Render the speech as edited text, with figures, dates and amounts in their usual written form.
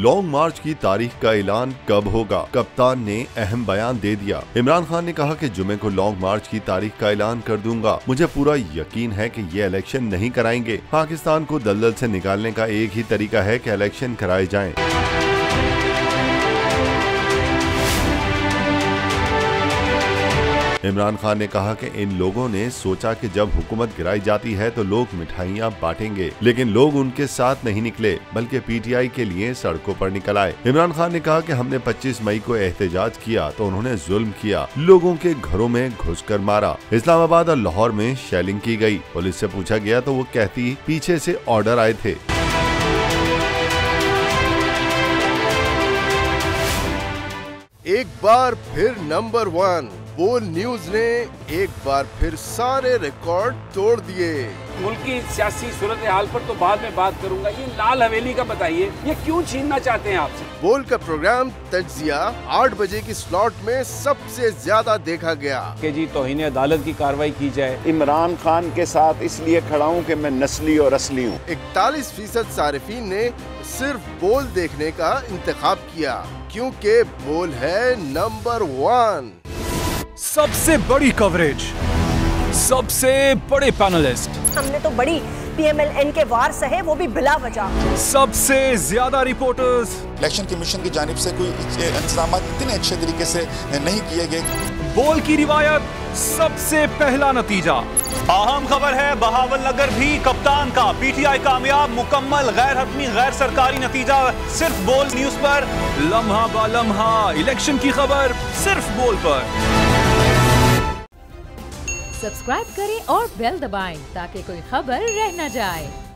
Long मार्च की तारीख का ऐलान कब होगा? कप्तान ने अहम बयान दे दिया। इमरान खान ने कहा कि जुमे को लॉन्ग मार्च की तारीख का ऐलान कर दूंगा। मुझे पूरा यकीन है कि ये इलेक्शन नहीं कराएंगे। पाकिस्तान को दलदल से निकालने का एक ही तरीका है कि इलेक्शन कराए जाएं। इमरान खान ने कहा कि इन लोगों ने सोचा कि जब हुकूमत गिराई जाती है तो लोग मिठाइयां बांटेंगे, लेकिन लोग उनके साथ नहीं निकले बल्कि पीटीआई के लिए सड़कों पर निकल आए। इमरान खान ने कहा कि हमने 25 मई को एहतजाज किया तो उन्होंने जुल्म किया, लोगों के घरों में घुसकर मारा। इस्लामाबाद और लाहौर में शेलिंग की गई। पुलिस से पूछा गया तो वो कहती पीछे से ऑर्डर आए थे। एक बार फिर नंबर 1 बोल न्यूज ने एक बार फिर सारे रिकॉर्ड तोड़ दिए। मुल्क की सियासी सूरत हाल पर तो बाद में बात करूंगा। ये लाल हवेली का बताइए, ये क्यों छीनना चाहते हैं आपसे? बोल का प्रोग्राम तज्जिया 8 बजे की स्लॉट में सबसे ज्यादा देखा गया। कि जी तौहीन अदालत की कार्रवाई की जाए। इमरान खान के साथ इसलिए खड़ा हूँ कि मैं नस्ली और असली हूँ। 41% सारिफीन ने सिर्फ बोल देखने का इंतखाब किया क्योंकि बोल है नंबर 1। सबसे बड़ी कवरेज, सबसे बड़े पैनलिस्ट, हमने तो बड़ी PMLN के वार सहे, वो भी बिला वजह। सबसे ज्यादा रिपोर्टर्स। इलेक्शन कमीशन की जानिब से कोई इंतजाम इतने अच्छे तरीके से नहीं किए गए। बोल की रिवायत, सबसे पहला नतीजा। अहम खबर है बहावल नगर भी कप्तान का पीटीआई कामयाब, मुकम्मल गैर हतमी गैर सरकारी नतीजा सिर्फ बोल न्यूज पर। लम्हा बा लम्हा इलेक्शन की खबर सिर्फ बोल पर। सब्सक्राइब करें और बेल दबाएं ताकि कोई खबर रह न जाए।